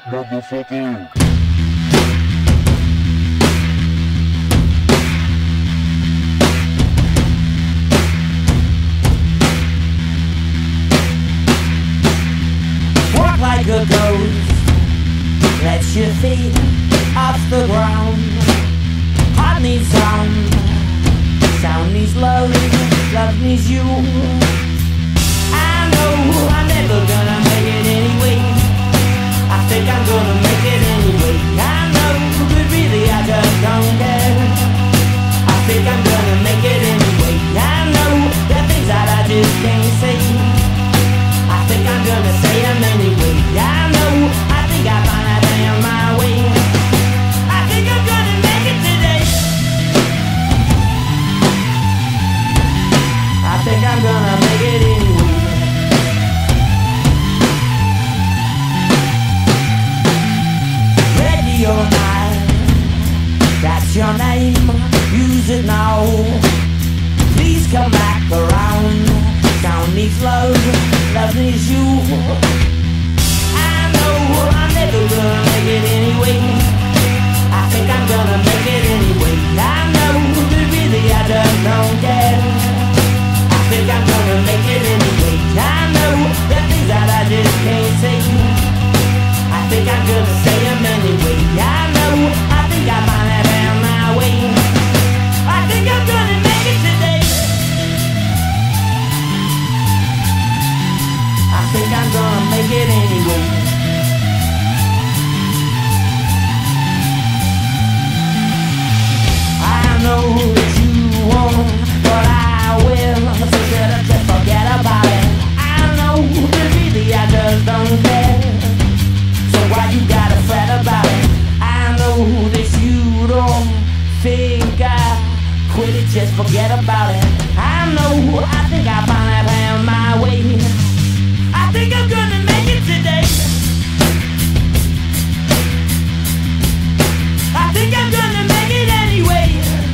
motherfucker. Walk like a ghost, let your feet off the ground. Heart needs sound needs love, love needs you. I know I'm never gonna make it anyway. I think I'm gonna make it anyway. I know, but really I just don't care. I think I'm gonna make it anyway. I know there are things that I just can't say. I think I'm gonna say them anyway. I know, I think I find that damn my way. I think I'm gonna make it today. I think I'm gonna make it anyway. Ready or not, that's your name. Use it now. Please come back around. Sound needs love, love needs you. I know I'm never gonna make it anyway. I think I'm gonna make it anyway. I know, but really I just don't care. I think I'm gonna make it anyway. I know there are things that I just can't say. I think I'm gonna say them anyway. I know, I think I find that down my way. I think I'm gonna make it today. I think I'm gonna make it anyway. I know that you won't, but I will. So just forget about it. I know that really I just don't care. So why you gotta fret about it? I know that you don't think I quit it, just forget about it. I know, I think I found that hand my way. I think I'm gonna make it today. I think I'm gonna make it anyway.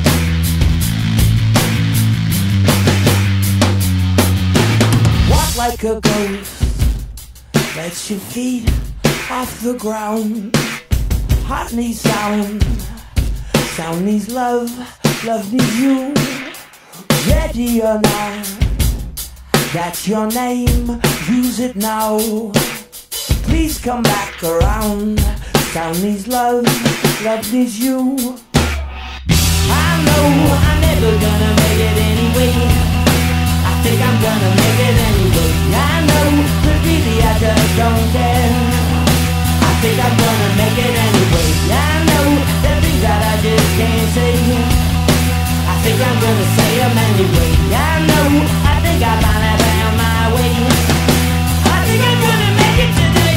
Walk like a ghost, let your feet off the ground. Heart needs sound needs love, love needs you. Ready or not, that's your name, use it now. Please come back around. Sound needs love, love needs you. I know I'm never gonna make it anyway. I think I'm gonna make it anyway. I know, but really I just don't care. I think I'm gonna make it anyway. I know there are things that I just can't say. I think I'm gonna say them anyway. I know, I think I find that down my way. I think I'm gonna make it today.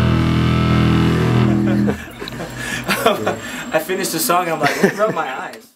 I finished the song, I'm like, rub my eyes.